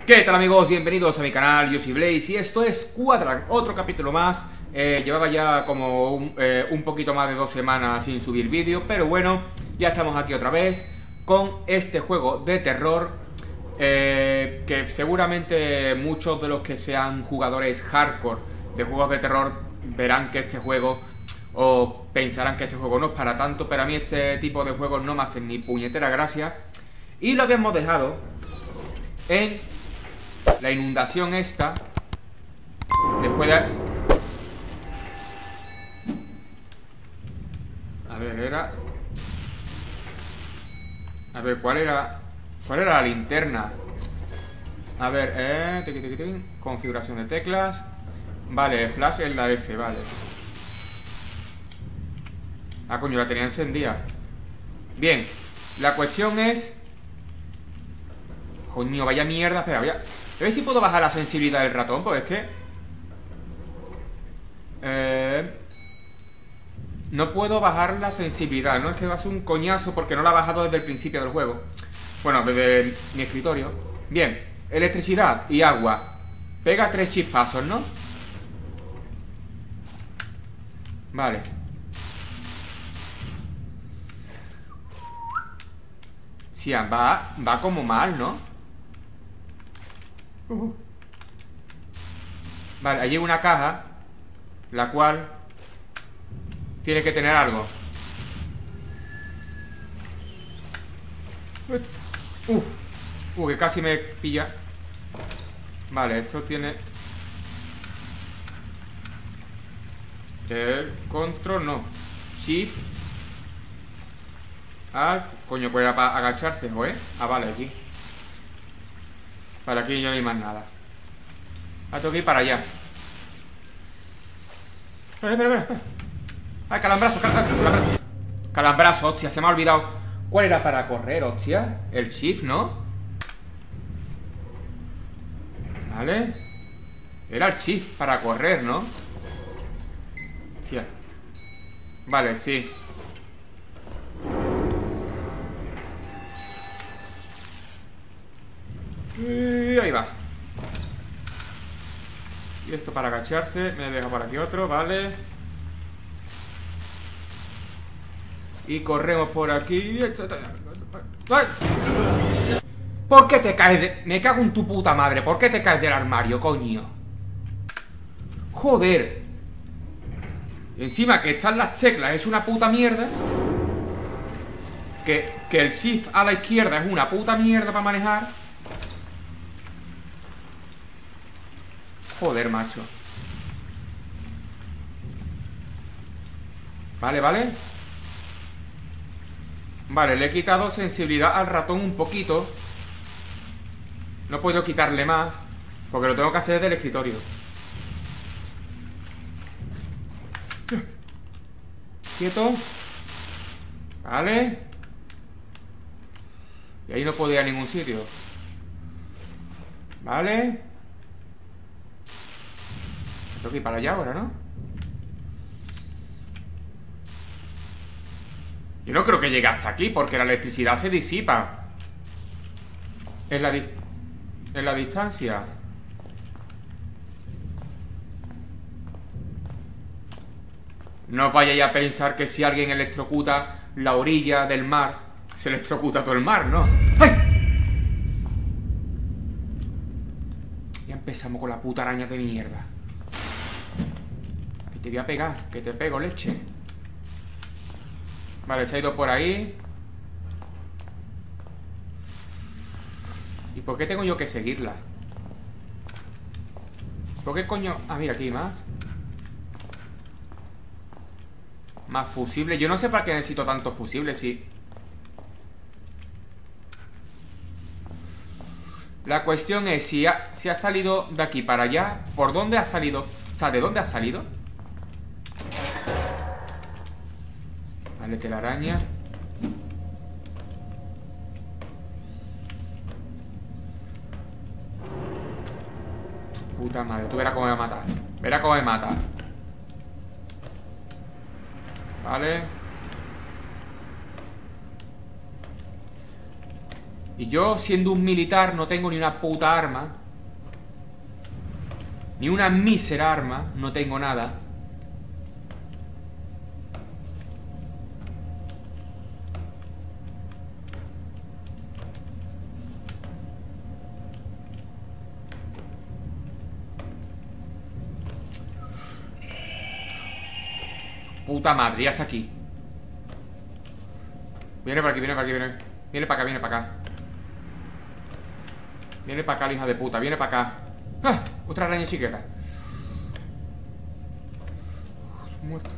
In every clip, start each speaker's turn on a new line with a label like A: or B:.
A: ¿Qué tal, amigos? Bienvenidos a mi canal, yo soy Blaze y esto es Quadrant, otro capítulo más. Llevaba ya como un poquito más de 2 semanas sin subir vídeo, pero bueno, ya estamos aquí otra vez con este juego de terror, que seguramente muchos de los que sean jugadores hardcore de juegos de terror verán que este juego, o pensarán que este juego no es para tanto, pero a mí este tipo de juegos no me hacen ni puñetera gracia. Y lo habíamos dejado en la inundación esta. Después de... A ver, era... A ver, ¿cuál era la linterna? A ver, configuración de teclas. Vale, flash es la F, vale. Ah, coño, la tenía encendida. Bien, la cuestión es... Coño, vaya mierda, espera, voy a ver si puedo bajar la sensibilidad del ratón, porque es que... no puedo bajar la sensibilidad, ¿no? Es que va a ser un coñazo porque no la he bajado desde el principio del juego. Bueno, desde mi escritorio. Bien, electricidad y agua. Pega 3 chispazos, ¿no? Vale. Sí, va como mal, ¿no? Vale, allí hay una caja, la cual tiene que tener algo. Que casi me pilla. Vale, esto tiene... El control no. Shift. Alt. Coño, pues era para agacharse, ¿o Ah, vale, aquí. Vale, aquí ya no hay más nada. Tengo que ir para allá. Espera. Ay, calambrazo. Calambrazo, hostia, se me ha olvidado. ¿Cuál era para correr, hostia? El shift, ¿no? Vale. Era el shift para correr, ¿no? Hostia. Vale, sí. Y ahí va. Y esto para agacharse. Me deja por aquí otro, vale. Y corremos por aquí. ¿Por qué te caes de...? Me cago en tu puta madre. ¿Por qué te caes del armario, coño? Joder. Encima que están las teclas es una puta mierda. Que el shift a la izquierda es una puta mierda para manejar. Joder, macho. Vale. Vale, le he quitado sensibilidad al ratón un poquito. No puedo quitarle más porque lo tengo que hacer desde el escritorio. Quieto. Vale. Y ahí no puedo ir a ningún sitio. Vale. Tengo que ir para allá ahora, ¿no? Yo no creo que llegue hasta aquí porque la electricidad se disipa en la distancia. No os vayáis a pensar que si alguien electrocuta la orilla del mar, se electrocuta todo el mar, ¿no? ¡Ay! Ya empezamos con la puta araña de mierda. Que te voy a pegar, que te pego, leche. Vale, se ha ido por ahí. ¿Y por qué tengo yo que seguirla? ¿Por qué coño? Ah, mira, aquí hay más. Más fusibles. Yo no sé para qué necesito tantos fusibles, sí. La cuestión es si ha salido de aquí para allá. ¿Por dónde ha salido? O sea, ¿de dónde ha salido? Vale, telaraña. Puta madre, tú verás cómo me va a matar. Verás cómo me mata. Vale. Y yo, siendo un militar, no tengo ni una puta arma. Ni una mísera arma. No tengo nada. Puta madre, ya está aquí. Viene para aquí, viene para aquí, viene. Viene para acá, viene para acá. Viene para acá, la hija de puta, viene para acá. ¡Ah! Otra araña chiqueta. Muerto.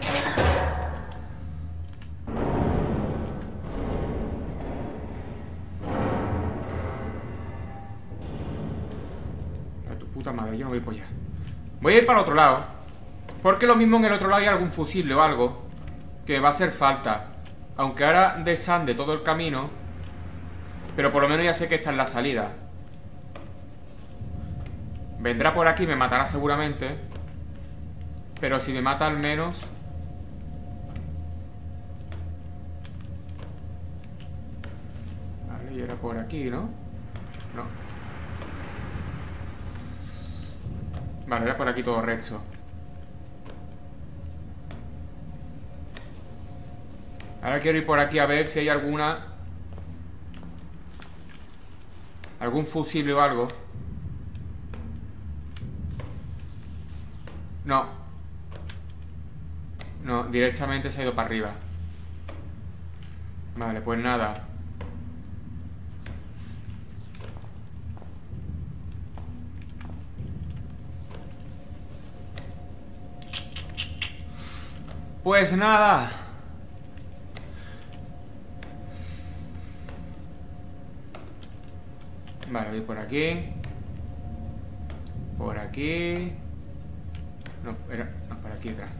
A: A tu puta madre, yo no voy por allá. Voy a ir para el otro lado. Porque lo mismo en el otro lado hay algún fusible o algo que va a hacer falta. Aunque ahora desande todo el camino, pero por lo menos ya sé que esta es la salida. Vendrá por aquí y me matará seguramente. Pero si me mata al menos... Vale, y era por aquí, ¿no? No. Vale, era por aquí todo recto. Ahora quiero ir por aquí a ver si hay algún fusible o algo. No. No, directamente se ha ido para arriba. Vale, pues nada. Pues nada. Vale, voy por aquí. Por aquí. No, por aquí atrás.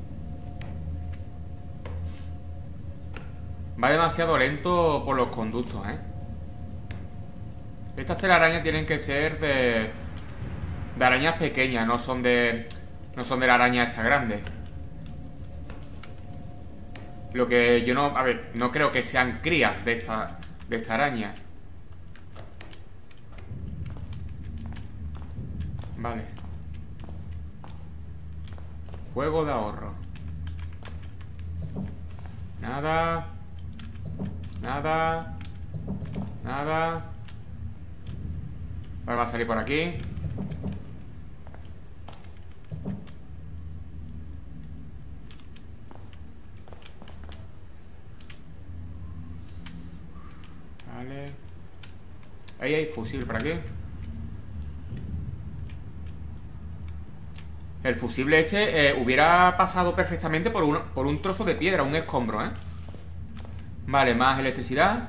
A: Va demasiado lento por los conductos, ¿eh? Estas telarañas tienen que ser de arañas pequeñas, no son de la araña esta grande. Lo que yo no... A ver, no creo que sean crías de esta araña. Vale. Fuego de ahorro. Nada. Nada. Nada. Vale, va a salir por aquí. Vale. Ahí hay fusil por aquí. El fusible este hubiera pasado perfectamente por un trozo de piedra, un escombro, ¿eh? Vale, más electricidad.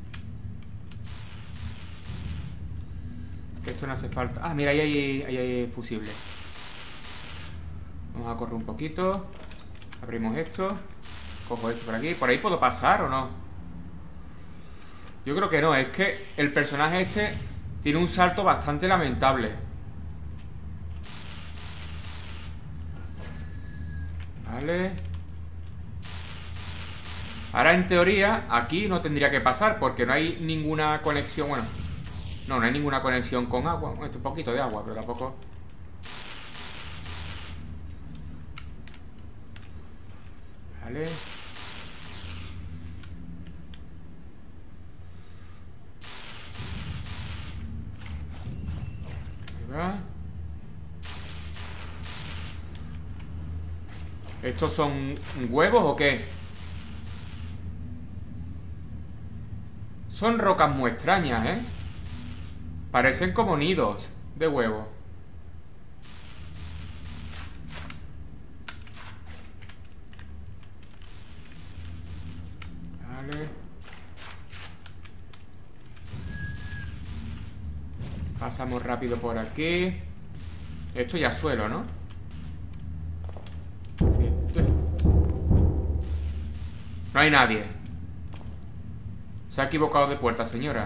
A: Que esto no hace falta. Ah, mira, ahí hay fusible. Vamos a correr un poquito. Abrimos esto. Cojo esto por aquí. ¿Por ahí puedo pasar o no? Yo creo que no. Es que el personaje este tiene un salto bastante lamentable. Vale. Ahora en teoría aquí no tendría que pasar porque no hay ninguna conexión. Bueno, no hay ninguna conexión con agua. Bueno, un poquito de agua, pero tampoco. Vale. Ahí va. ¿Estos son huevos o qué? Son rocas muy extrañas, ¿eh? Parecen como nidos de huevo. Vale. Pasamos rápido por aquí. Esto ya es suelo, ¿no? No hay nadie. Se ha equivocado de puerta, señora.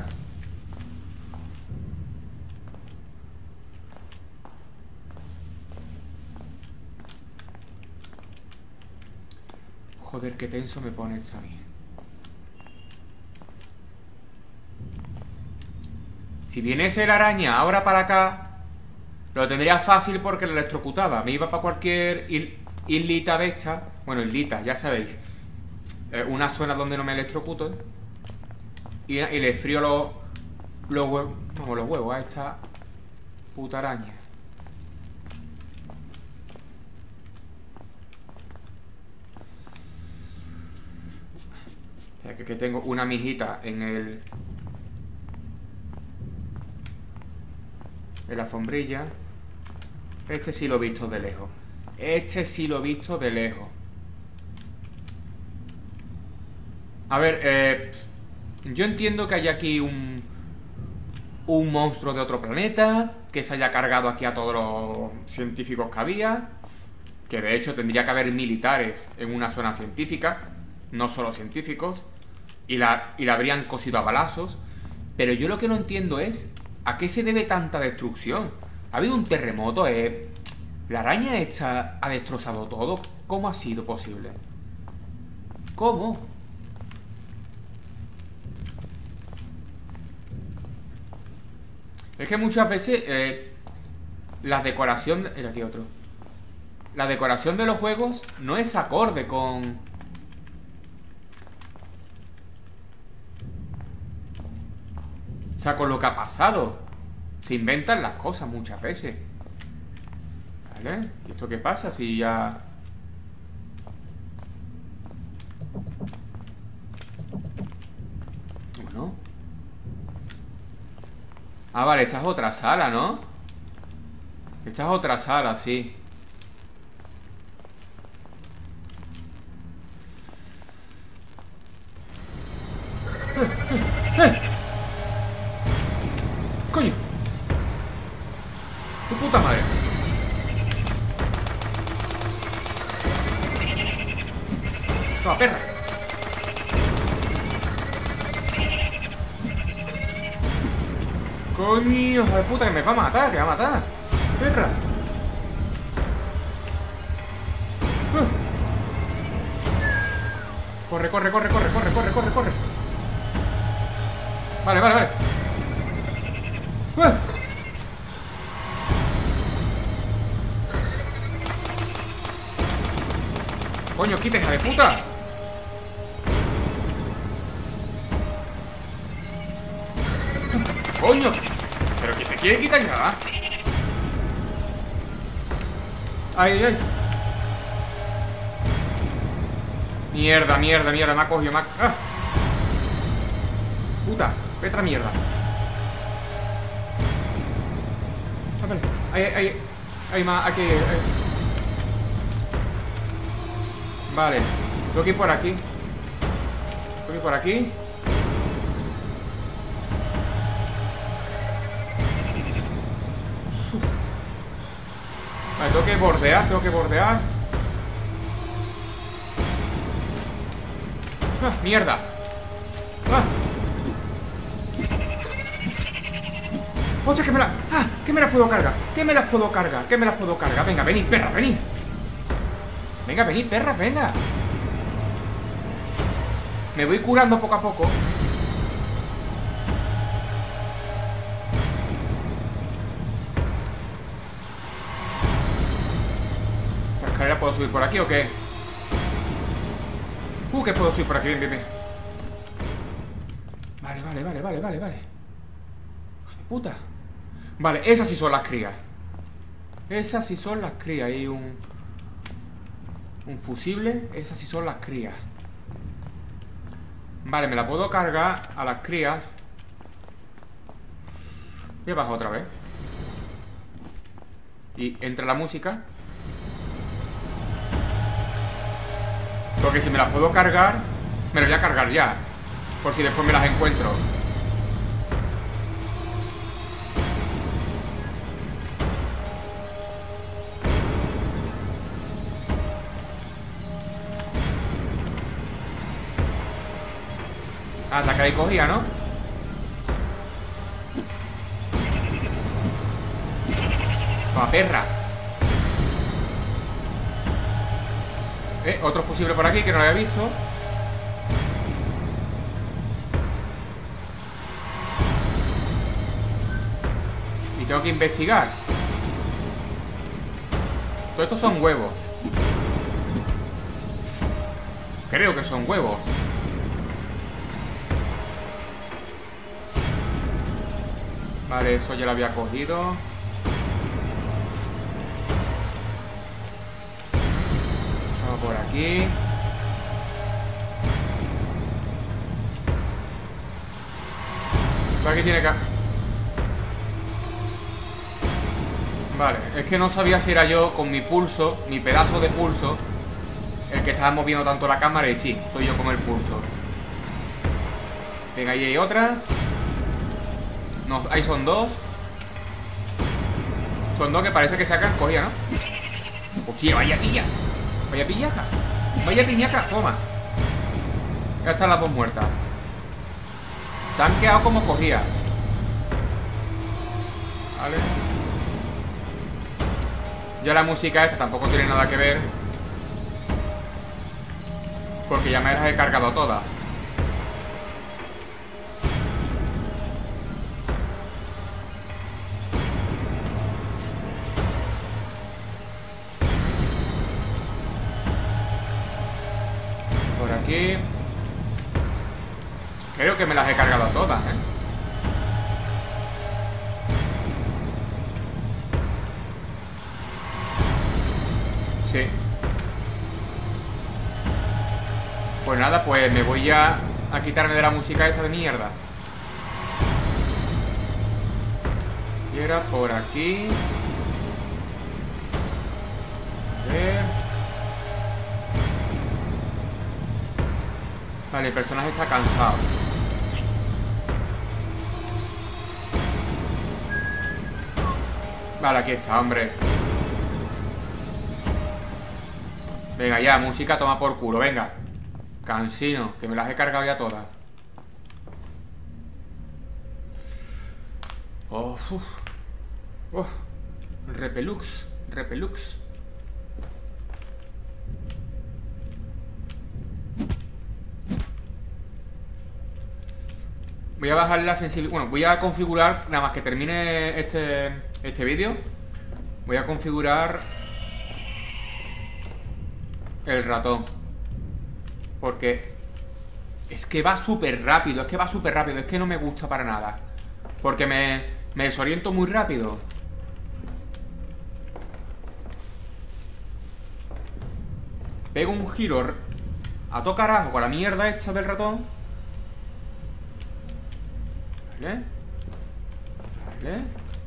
A: Joder, qué tenso me pone esto a mí. Si viniese la araña ahora para acá, lo tendría fácil porque lo electrocutaba. Me iba para cualquier islita de esta. Bueno, islita, ya sabéis. Una zona donde no me electrocuto. Y le frío los huevos. No, los huevos a esta puta araña. O sea, que tengo una mijita en la alfombrilla. Este sí lo he visto de lejos. Este sí lo he visto de lejos. A ver, yo entiendo que hay aquí un monstruo de otro planeta, que se haya cargado aquí a todos los científicos que había, que de hecho tendría que haber militares en una zona científica, no solo científicos, y la habrían cosido a balazos. Pero yo lo que no entiendo es ¿a qué se debe tanta destrucción? ¿Ha habido un terremoto? ¿La araña esta ha destrozado todo? ¿Cómo ha sido posible? ¿Cómo? Es que muchas veces la decoración... Era aquí otro. La decoración de los juegos no es acorde con... O sea, con lo que ha pasado. Se inventan las cosas muchas veces. ¿Vale? ¿Y esto qué pasa si ya...? Bueno. Ah, vale, esta es otra sala, ¿no? Esta es otra sala, sí. ¡Coño! ¡Tu puta madre! ¡Toma, perra! ¡Coño, hija de puta, que me va a matar! ¡Que va a matar! ¡Perra! Corre, corre, corre, corre, corre, corre, corre, corre. Vale, vale, vale. Coño, quita, hija de puta. Coño. Pero que te quiere quitar ya. Ay, ay. Mierda, mierda, mierda. Me ha cogido, me ha... ¡Ah! Puta, petra mierda. Ah, vale. Hay más, aquí. Vale, tengo que ir por aquí. Tengo que ir por aquí. Vale, tengo que bordear, tengo que bordear. ¡Ah, mierda! ¡Ah! ¡Hostia, que me la... ¡Ah! ¡Que me las puedo cargar! ¡Que me las puedo cargar! ¡Que me las puedo cargar! Venga, venid, perra, venid. Venga, venid, perra, venga. Me voy curando poco a poco. ¿La escalera puedo subir por aquí o qué? Que puedo subir por aquí, bien, bien, bien. Vale, vale, vale, vale, vale, vale. Hijo de puta. Vale, esas sí son las crías. Esas sí son las crías. Hay un fusible. Esas sí son las crías. Vale, me la puedo cargar a las crías. Voy a bajar otra vez. Y entra la música. Porque si me las puedo cargar, me las voy a cargar ya. Por si después me las encuentro. Hasta que ahí cogía, ¿no? Toma, perra. Otro fusible por aquí que no lo había visto. tengo que investigar. Todo esto son huevos. Creo que son huevos. Vale, eso ya lo había cogido. Vamos por aquí. Por aquí tiene que... Vale, es que no sabía si era yo con mi pulso, mi pedazo de pulso, el que estaba moviendo tanto la cámara. Y sí, soy yo con el pulso. Venga, ahí hay otra. No, ahí son dos. Son dos que parece que sacan cogida, ¿no? Hostia, vaya pilla. Vaya piñaca. Vaya piñaca, toma. Ya están las dos muertas. Se han quedado como cogía. Vale. Ya la música esta tampoco tiene nada que ver, porque ya me las he cargado todas. Por aquí. Creo que me las he cargado todas, ¿eh? Sí. Pues nada, pues me voy ya a quitarme de la música esta de mierda. Y era por aquí. A ver. Vale, el personaje está cansado. Vale, aquí está, hombre. Venga, ya, música toma por culo, venga. Cansino, que me las he cargado ya todas. Oh, oh, repelux, repelux. Voy a bajar la sensibilidad. Bueno, voy a configurar, nada más que termine este vídeo, voy a configurar el ratón, porque es que va súper rápido. Es que va súper rápido. Es que no me gusta para nada, porque me desoriento muy rápido. Pego un giro a todo carajo con la mierda esta del ratón. Vale. Vale.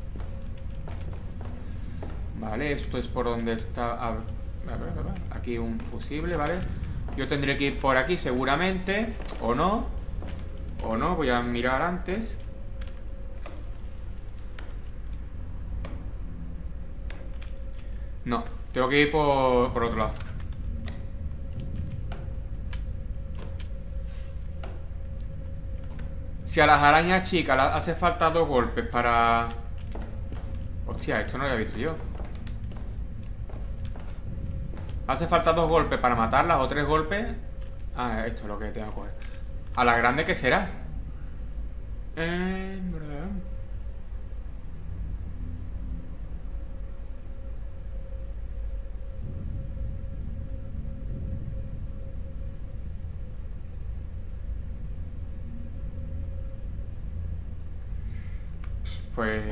A: Vale, esto es por donde está... Aquí un fusible, ¿vale? Yo tendré que ir por aquí seguramente. O no. O no, voy a mirar antes. No, tengo que ir por otro lado. Si a las arañas chicas le hace falta 2 golpes para... Hostia, esto no lo había visto yo. Hace falta 2 golpes para matarlas o 3 golpes. Ah, esto es lo que tengo que coger. ¿A la grande qué será? Pues...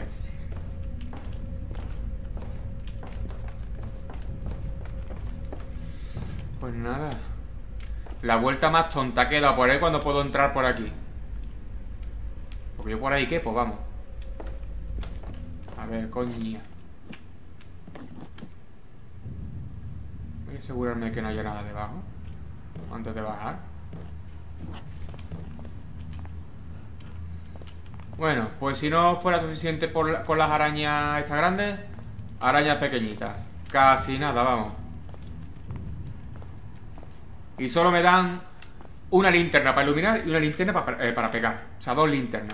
A: Pues nada. La vuelta más tonta queda por ahí cuando puedo entrar por aquí. Porque yo por ahí qué, pues vamos. A ver, coña. Voy a asegurarme que no haya nada debajo antes de bajar. Bueno, pues si no fuera suficiente con las arañas estas grandes, arañas pequeñitas. Casi nada, vamos. Y solo me dan una linterna para iluminar y una linterna para pegar. O sea, 2 linternas.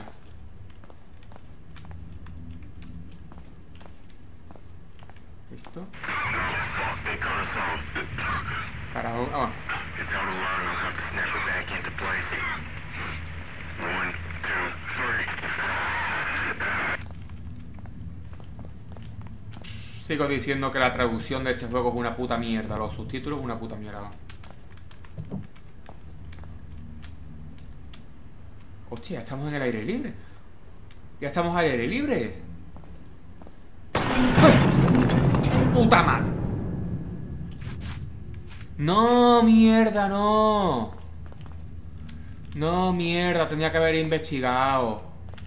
A: ¿Listo? Carajo, ah, Sigo diciendo que la traducción de este juego es una puta mierda. Los subtítulos una puta mierda. Hostia, estamos en el aire libre. Ya estamos al aire libre. ¡Ay! ¡Puta madre! No, mierda, no. No, mierda, tenía que haber investigado.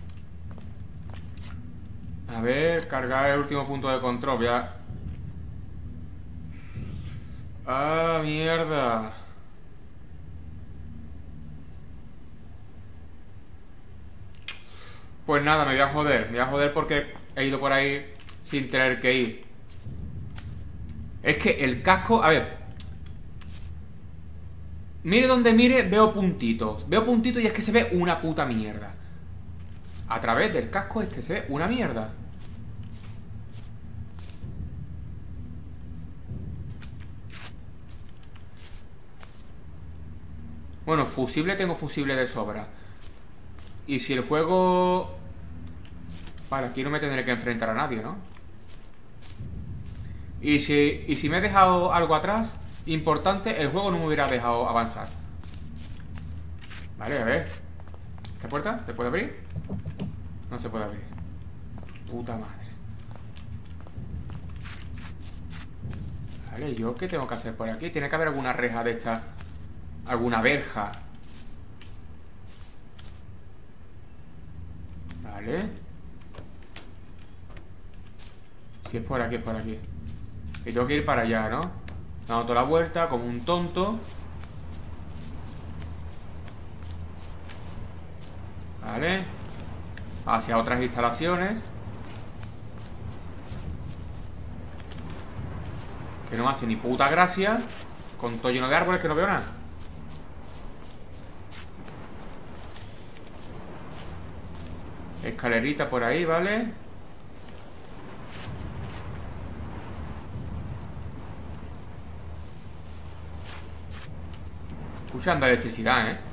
A: A ver, cargar el último punto de control, ya. Ah, mierda. Pues nada, me voy a joder. Me voy a joder porque he ido por ahí sin tener que ir. Es que el casco, a ver, mire donde mire, veo puntitos. Veo puntitos y es que se ve una puta mierda. A través del casco este se ve una mierda. Bueno, fusible, tengo fusible de sobra. Y si el juego... Vale, aquí no me tendré que enfrentar a nadie, ¿no? Y si me he dejado algo atrás, importante, el juego no me hubiera dejado avanzar. Vale, a ver. ¿Esta puerta se puede abrir? No se puede abrir. Puta madre. Vale, ¿yo qué tengo que hacer por aquí? Tiene que haber alguna reja de esta. Alguna verja. Vale. Si es por aquí, es por aquí. Y tengo que ir para allá, ¿no? Dando toda la vuelta como un tonto. Vale. Hacia otras instalaciones. Que no me hace ni puta gracia. Con todo lleno de árboles que no veo nada. Escalerita por ahí, ¿vale? Escuchando electricidad, ¿eh?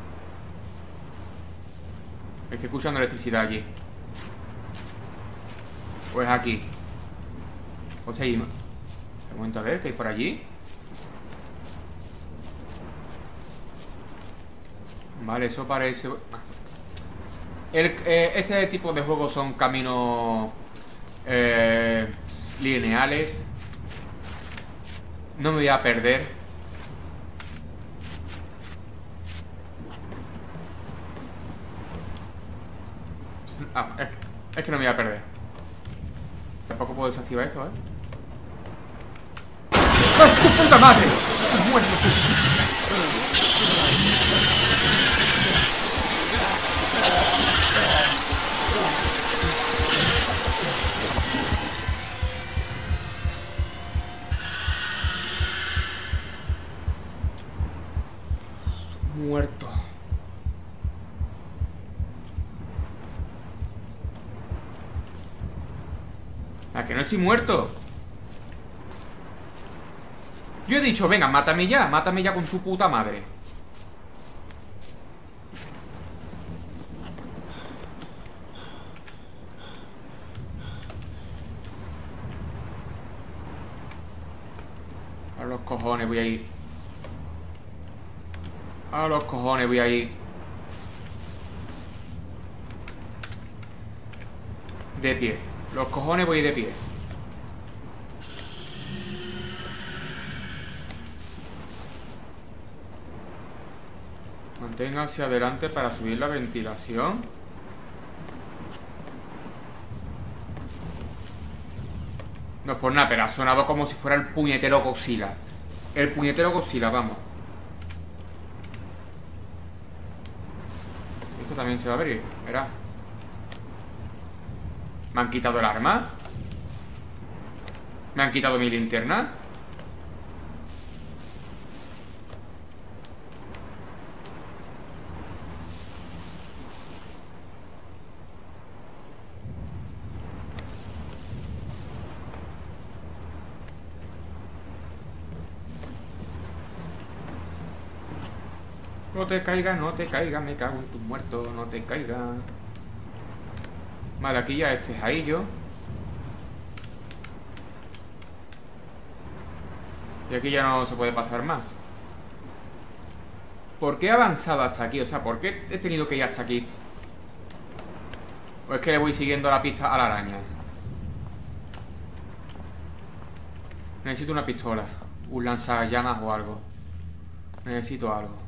A: Estoy escuchando electricidad aquí. Pues aquí. Pues ahí. Un momento, a ver, ¿qué hay por allí? Vale, eso parece... Este tipo de juegos son caminos lineales. No me voy a perder. Ah, es que no me voy a perder. Tampoco puedo desactivar esto, ¿eh? ¡Ay, tu puta madre! ¡Muerto! Muerto. ¿A que no estoy muerto? Yo he dicho, venga, mátame ya con tu puta madre. A los cojones voy a ir. A los cojones voy a ir. De pie. Los cojones voy de pie. Mantenga hacia adelante para subir la ventilación. No es por nada, pero ha sonado como si fuera el puñetero Godzilla. El puñetero Godzilla, vamos. Esto también se va a abrir, verá. ¿Me han quitado el arma? ¿Me han quitado mi linterna? No te caigas, no te caigas, me cago en tus muertos, no te caigas. Vale, aquí ya este es ahí yo. Y aquí ya no se puede pasar más. ¿Por qué he avanzado hasta aquí? O sea, ¿por qué he tenido que ir hasta aquí? ¿O es que le voy siguiendo la pista a la araña? Necesito una pistola, un lanzallamas o algo. Necesito algo.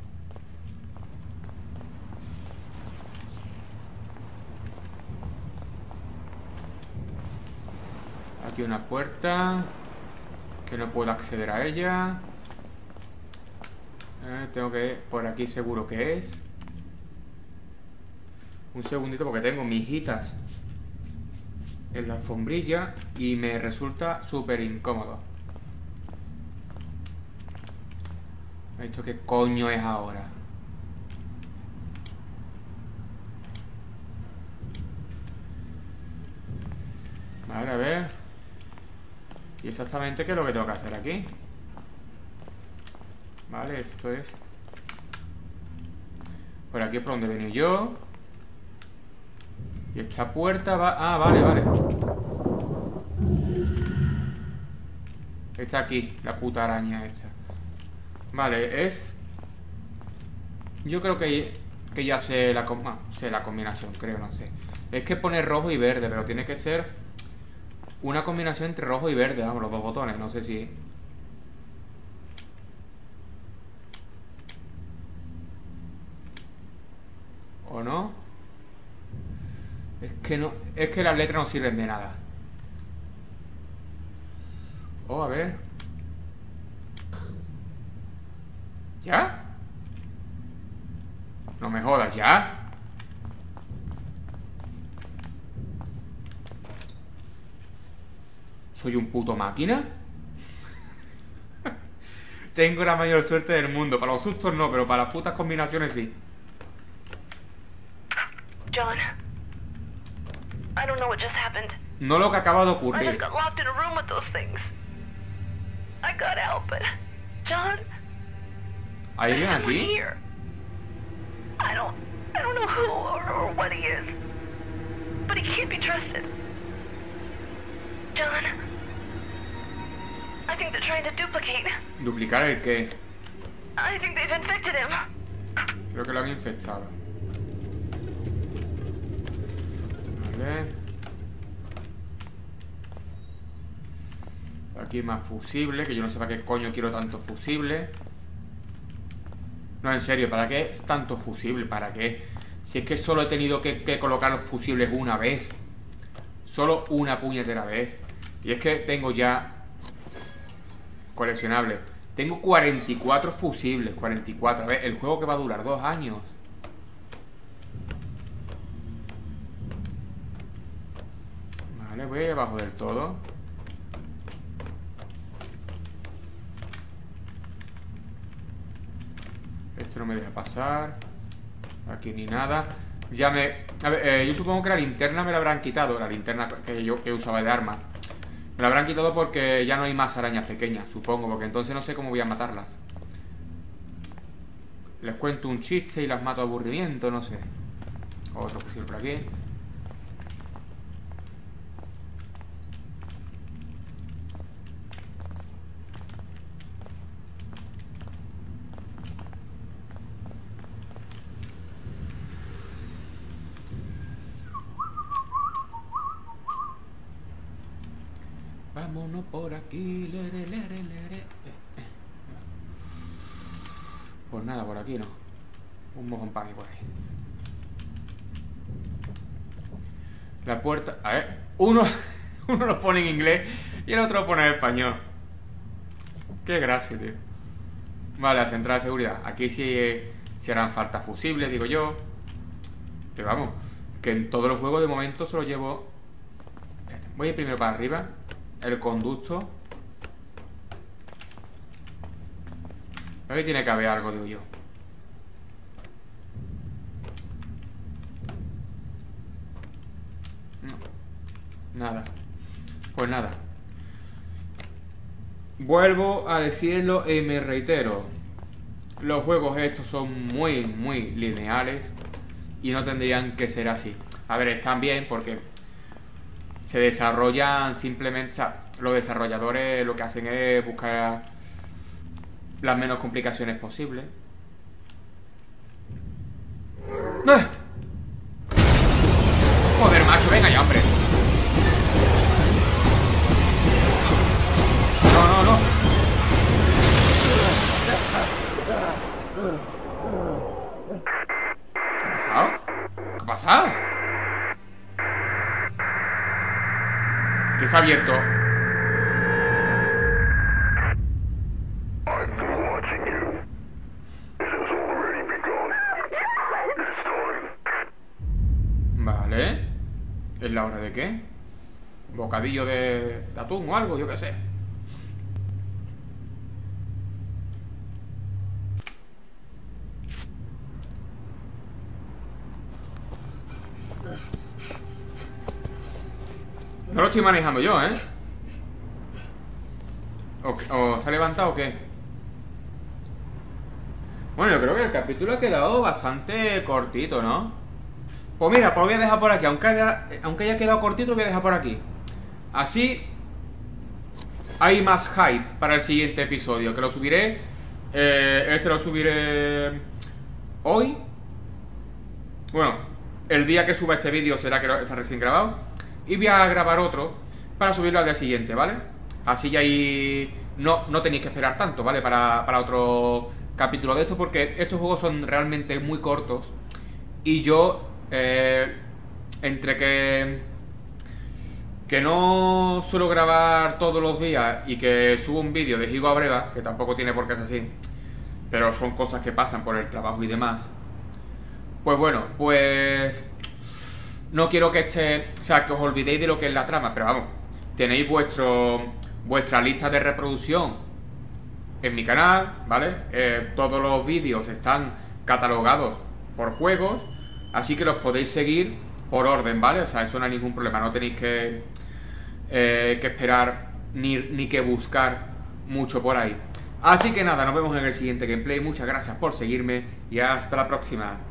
A: Aquí una puerta que no puedo acceder a ella. Tengo que... por aquí seguro que es. Un segundito porque tengo mis hijitas en la alfombrilla y me resulta súper incómodo. ¿Esto qué coño es ahora? Vale, a ver. ¿Y exactamente qué es lo que tengo que hacer aquí? Vale, esto es... por aquí es por donde he venido yo. Y esta puerta va... ah, vale, vale. Está aquí, la puta araña esta. Vale, es... yo creo que ya sé la, sé la combinación, creo, no sé. Es que pone rojo y verde, pero tiene que ser una combinación entre rojo y verde, vamos, los dos botones, no sé si... ¿o no? Es que no... es que las letras no sirven de nada. Oh, a ver. ¿Ya? No me jodas, ¿ya? ¿Soy un puto máquina? Tengo la mayor suerte del mundo. Para los sustos no, pero para las putas combinaciones sí.
B: John, I don't know what just happened.
A: No lo que acaba de
B: I
A: ocurrir.
B: just got locked in a room with those things. I got out, but John,
A: ¿Hay
B: there's
A: alguien
B: someone
A: aquí?
B: here. I don't know who or what he is, but he can't be trusted. John, I think they're trying to duplicate.
A: ¿Duplicar el qué?
B: I think they've infected him.
A: Creo que lo han infectado. Vale. Aquí más fusible, que yo no sé para qué coño quiero tanto fusible. No, en serio, ¿para qué es tanto fusible? ¿Para qué? Si es que solo he tenido que colocar los fusibles una vez. Solo una puñetera vez. Y es que tengo ya coleccionables. Tengo 44 fusibles, 44. A ver, el juego que va a durar 2 años. Vale, voy abajo del todo. Esto no me deja pasar. Aquí ni nada. Ya me... a ver, yo supongo que la linterna me la habrán quitado. La linterna que yo usaba de arma. Me la habrán quitado porque ya no hay más arañas pequeñas, supongo. Porque entonces no sé cómo voy a matarlas. Les cuento un chiste y las mato a aburrimiento, no sé. Otro fusil por aquí. Vámonos por aquí. Lere, lere, lere. Pues nada, por aquí no. Un mojón pan por ahí. La puerta... a ver, uno lo pone en inglés y el otro lo pone en español. Qué gracia, tío. Vale, la central de seguridad. Aquí sí harán falta fusibles, digo yo. Pero vamos, que en todos los juegos de momento solo llevo... voy a ir primero para arriba. El conducto. Aquí tiene que haber algo, digo yo. No. Nada. Pues nada. Vuelvo a decirlo y me reitero. Los juegos estos son muy, muy lineales y no tendrían que ser así. A ver, están bien porque se desarrollan simplemente... o sea, los desarrolladores lo que hacen es buscar las menos complicaciones posibles. ¡Eh! Joder, macho, venga ya, hombre. No, no, no. ¿Qué ha pasado? ¿Qué ha pasado? ¿Qué se ha abierto? Vale. ¿Es la hora de qué? ¿Bocadillo de atún o algo? Yo qué sé. No lo estoy manejando yo, ¿eh? ¿O se ha levantado o qué? Bueno, yo creo que el capítulo ha quedado bastante cortito, ¿no? Pues mira, pues lo voy a dejar por aquí. Aunque haya quedado cortito, lo voy a dejar por aquí. Así hay más hype para el siguiente episodio, que lo subiré. Este lo subiré hoy. Bueno, el día que suba este vídeo será que está recién grabado. Y voy a grabar otro para subirlo al día siguiente, ¿vale? Así ya ahí no tenéis que esperar tanto, ¿vale? Para otro capítulo de esto, porque estos juegos son realmente muy cortos. Y yo, entre que no suelo grabar todos los días y que subo un vídeo de Higo a Breva, que tampoco tiene por qué ser así, pero son cosas que pasan por el trabajo y demás. Pues bueno, pues no quiero que o sea, que os olvidéis de lo que es la trama, pero vamos, tenéis vuestra lista de reproducción en mi canal, ¿vale? Todos los vídeos están catalogados por juegos, así que los podéis seguir por orden, ¿vale? O sea, eso no hay ningún problema, no tenéis que esperar ni que buscar mucho por ahí. Así que nada, nos vemos en el siguiente gameplay, muchas gracias por seguirme y hasta la próxima.